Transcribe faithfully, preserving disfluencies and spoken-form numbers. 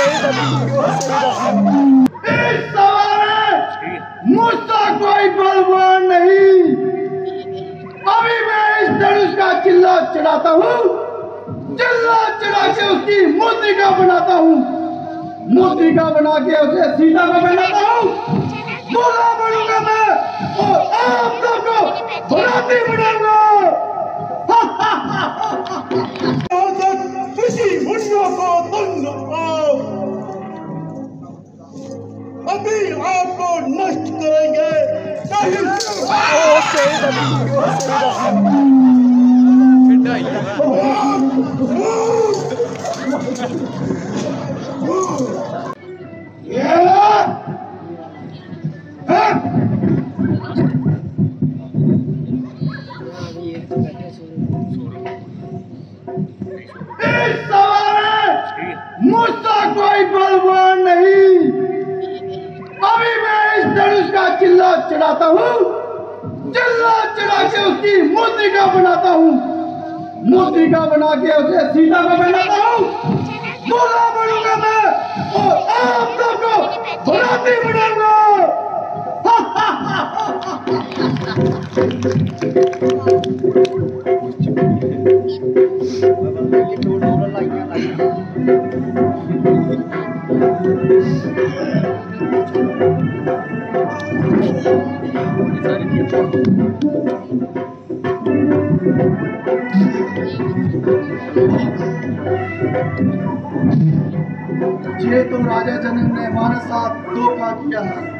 इस सवाल मुझसे कोई बलवान नहीं। अभी मैं इस धनुष का चिल्ला चढ़ाता हूँ, चिल्ला चढ़ा के उसकी मूर्तिका बनाता हूँ, मूर्तिका बना के उसे सीता को बनाता हूँ, दूल्हा बनूंगा मैं और आप सबको बराती बनाऊंगा। किसी मुन्ना को तुम आओ, अभी आपको नष्ट करेंगे। इस सवाल मुझसे कोई बलवान नहीं। अभी मैं इस धनुष का चिल्ला चढ़ाता हूँ, चिल्ला चढ़ा के उसकी मूर्तिका बनाता हूँ, मूर्तिका बना के उसे सीता को बनाता हूँ, दूल्हा बनूंगा मैं और आप सबको बराती बनाऊंगा। ये तो राजा जनक ने हमारे साथ धोखा किया है।